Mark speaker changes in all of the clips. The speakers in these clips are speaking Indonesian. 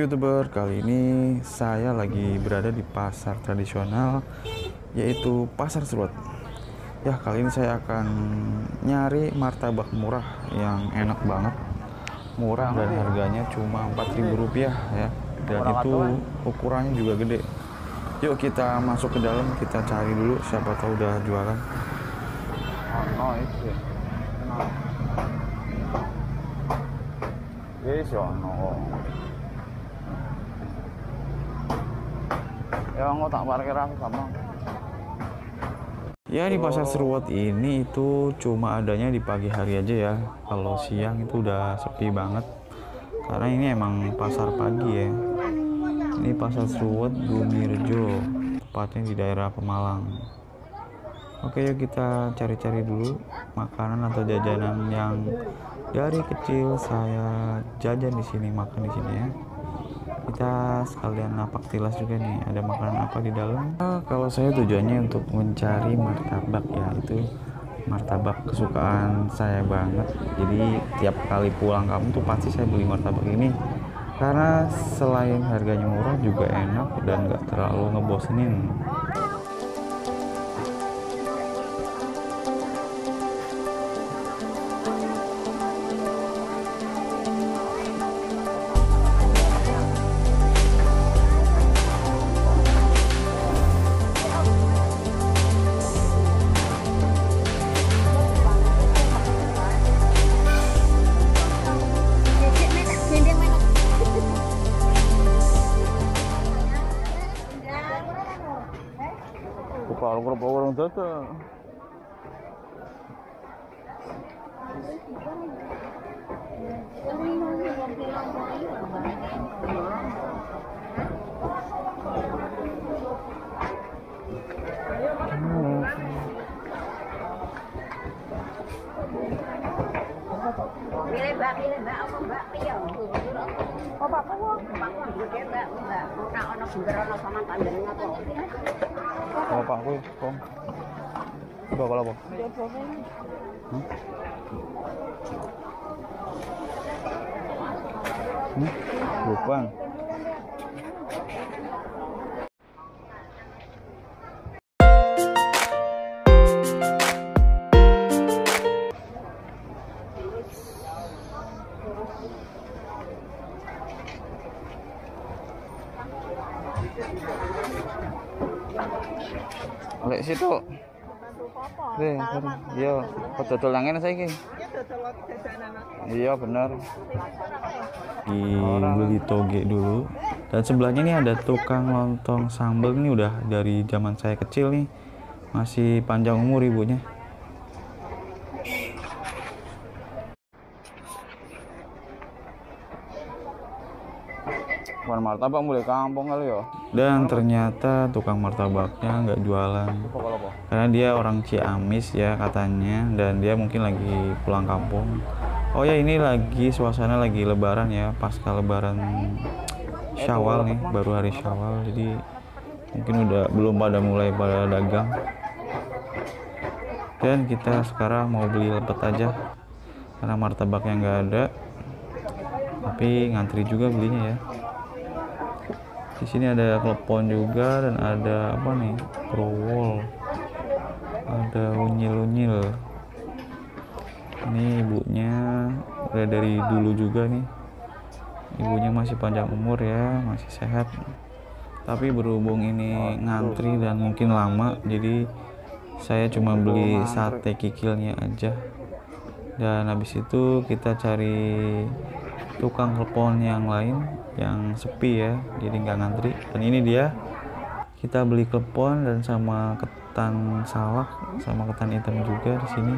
Speaker 1: YouTuber, kali ini saya lagi berada di pasar tradisional yaitu Pasar Serut. Ya, kali ini saya akan nyari martabak murah yang enak banget. Murah dan harganya cuma Rp4.000 ya. Dan itu ukurannya juga gede. Yuk kita masuk ke dalam, kita cari dulu siapa tahu udah jualan.
Speaker 2: Oh, itu. Yes, no. Ya nggak tak parkir aku sama.
Speaker 1: Ya, di Pasar Serut ini itu cuma adanya di pagi hari aja ya. Kalau siang itu udah sepi banget. Karena ini emang pasar pagi ya. Ini Pasar Serut Bumirejo, tepatnya di daerah Pemalang. Oke, yuk kita cari-cari dulu makanan atau jajanan yang dari kecil saya jajan di sini, makan di sini ya. Kita sekalian napak tilas juga nih, ada makanan apa di dalam. Kalau saya tujuannya untuk mencari martabak ya, itu martabak kesukaan saya banget. Jadi tiap kali pulang kampung tuh pasti saya beli martabak ini, karena selain harganya murah juga enak dan nggak terlalu ngebosenin.
Speaker 2: Kalau grup orang data.
Speaker 3: Pilih mbak apa mbak piye? Oh Pak Pak gede mbak. Ora ono bener ono sama tandane apa?
Speaker 2: Oh Pak kuwi, Bang. Coba kalau apa? Bukan. Lek situ. Iya, kok dodol nang ngene saiki? Iya, bener.
Speaker 1: Beli toge dulu. Dan sebelahnya nih ada tukang lontong sambal, nih udah dari zaman saya kecil nih. Masih panjang umur ibunya.
Speaker 2: Bukan martabak mulai kampung kali ya.
Speaker 1: Dan ternyata tukang martabaknya nggak jualan. Karena dia orang Ciamis ya katanya, dan dia mungkin lagi pulang kampung. Oh ya, ini lagi suasana lagi lebaran ya, pasca lebaran Syawal nih, baru hari Syawal. Jadi mungkin belum pada mulai pada dagang. Dan kita sekarang mau beli lepet aja karena martabaknya nggak ada. Tapi ngantri juga belinya ya. Di sini ada klepon juga dan ada apa nih? Growol. Ada unyil-unyil. Ini ibunya udah dari dulu juga nih. Ibunya masih panjang umur ya, masih sehat. Tapi berhubung ini ngantri dan mungkin lama, jadi saya cuma beli sate kikilnya aja. Dan habis itu kita cari tukang telepon yang lain yang sepi ya, jadi nggak ngantri. Dan ini dia, kita beli klepon dan sama ketan salak sama ketan hitam juga di sini.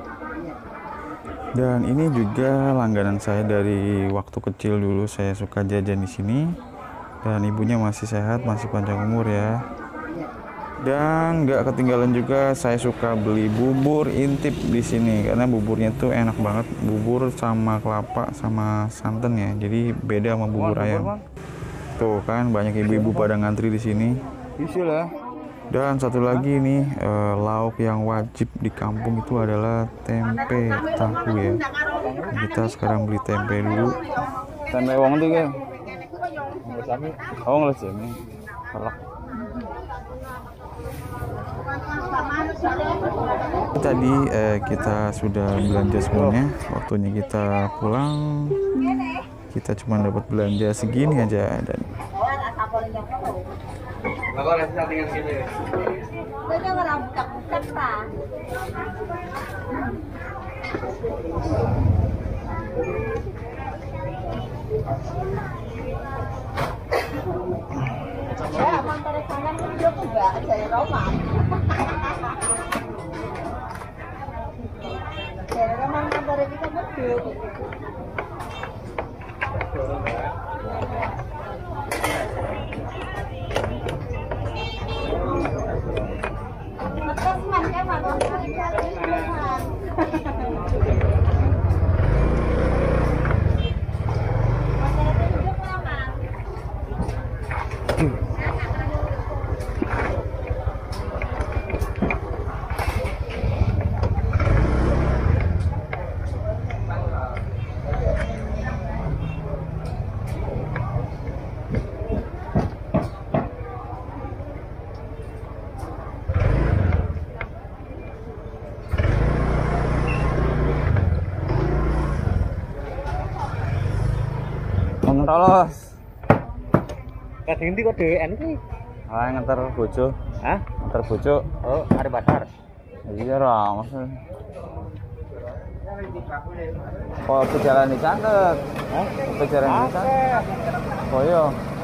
Speaker 1: Dan ini juga langganan saya dari waktu kecil dulu, saya suka jajan di sini. Dan ibunya masih sehat, masih panjang umur ya. Dan nggak ketinggalan juga, saya suka beli bubur intip di sini karena buburnya tuh enak banget, bubur sama kelapa sama santan ya, jadi beda sama bubur ayam. Tuh kan banyak ibu-ibu pada ngantri di sini. Dan satu lagi nih, lauk yang wajib di kampung itu adalah tempe tahu ya. Kita sekarang beli tempe dulu.
Speaker 2: Tempe wong iki. Oh, ngeles ya ini. Kolak.
Speaker 1: Tadi kita sudah belanja semuanya. Waktunya kita pulang. Kita cuma dapat belanja segini aja dan
Speaker 3: Ya, mantan kangen dia tuh Mbak, dari Roma. Dari Roma mantan kita berdua. Betul man kan mantan kita kan.
Speaker 2: Tolos.
Speaker 4: Kadang ndi kok dhewean kuwi?
Speaker 2: Ah, nganter bojo.
Speaker 4: Hah?
Speaker 2: Nganter bojo.
Speaker 4: Oh, ada pasar.
Speaker 2: Iya, ra, maksud. Kok berjalan di santet?
Speaker 4: Hah?
Speaker 2: Berjalan di santet. Oh iya.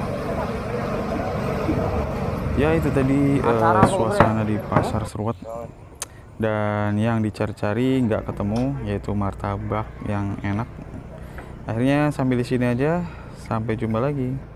Speaker 1: ya itu tadi
Speaker 2: Acara apa,
Speaker 1: suasana di pasar Serut. Dan yang dicari-cari nggak ketemu, yaitu martabak yang enak. Akhirnya sampai di sini aja. Sampai jumpa lagi.